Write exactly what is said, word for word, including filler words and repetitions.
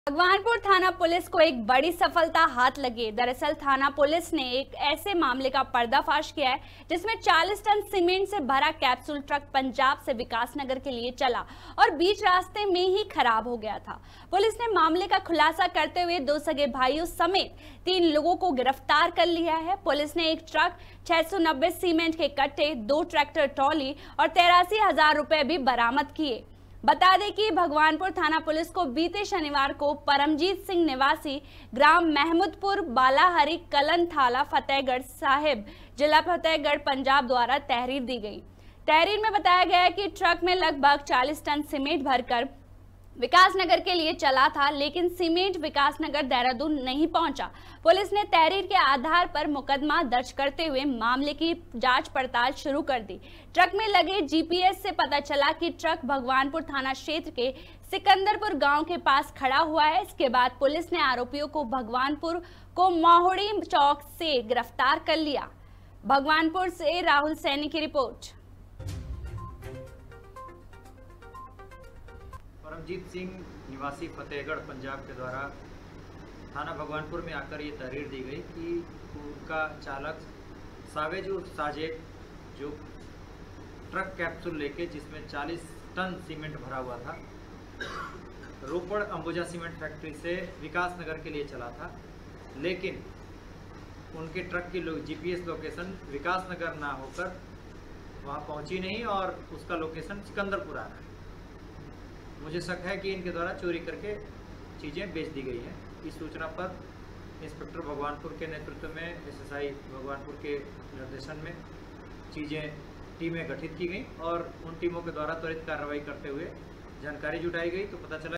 भगवानपुर थाना पुलिस को एक बड़ी सफलता हाथ लगी। दरअसल थाना पुलिस ने एक ऐसे मामले का पर्दाफाश किया है जिसमें चालीस टन सीमेंट से भरा कैप्सूल ट्रक पंजाब से विकासनगर के लिए चला और बीच रास्ते में ही खराब हो गया था। पुलिस ने मामले का खुलासा करते हुए दो सगे भाइयों समेत तीन लोगों को गिरफ्तार कर लिया है। पुलिस ने एक ट्रक, छह सौ नब्बे सीमेंट के कट्टे, दो ट्रैक्टर ट्रॉली और तिरासी हजार रुपए भी बरामद किए। बता दें कि भगवानपुर थाना पुलिस को बीते शनिवार को परमजीत सिंह निवासी ग्राम महमूदपुर बालाहरी कलन थाला फतेहगढ़ साहिब जिला फतेहगढ़ पंजाब द्वारा तहरीर दी गई। तहरीर में बताया गया है कि ट्रक में लगभग चालीस टन सीमेंट भरकर विकासनगर के लिए चला था, लेकिन सीमेंट विकासनगर देहरादून नहीं पहुंचा। पुलिस ने तहरीर के आधार पर मुकदमा दर्ज करते हुए मामले की जांच पड़ताल शुरू कर दी। ट्रक में लगे जीपीएस से पता चला कि ट्रक भगवानपुर थाना क्षेत्र के सिकंदरपुर गांव के पास खड़ा हुआ है। इसके बाद पुलिस ने आरोपियों को भगवानपुर को मोहड़ी चौक से गिरफ्तार कर लिया। भगवानपुर से राहुल सैनी की रिपोर्ट। परमजीत सिंह निवासी फतेहगढ़ पंजाब के द्वारा थाना भगवानपुर में आकर ये तहरीर दी गई कि उनका चालक सावेज उर्फ साजेद जो ट्रक कैप्सूल लेके जिसमें चालीस टन सीमेंट भरा हुआ था, रोपड़ अंबुजा सीमेंट फैक्ट्री से विकासनगर के लिए चला था, लेकिन उनके ट्रक की लो, जीपीएस लोकेशन विकासनगर ना होकर वहाँ पहुँची नहीं और उसका लोकेशन सिकंदरपुर आ रहा है। मुझे शक है कि इनके द्वारा चोरी करके चीज़ें बेच दी गई हैं। इस सूचना पर इंस्पेक्टर भगवानपुर के नेतृत्व में एसएसआई भगवानपुर के निर्देशन में चीज़ें टीमें गठित की गई और उन टीमों के द्वारा त्वरित कार्रवाई करते हुए जानकारी जुटाई गई तो पता चला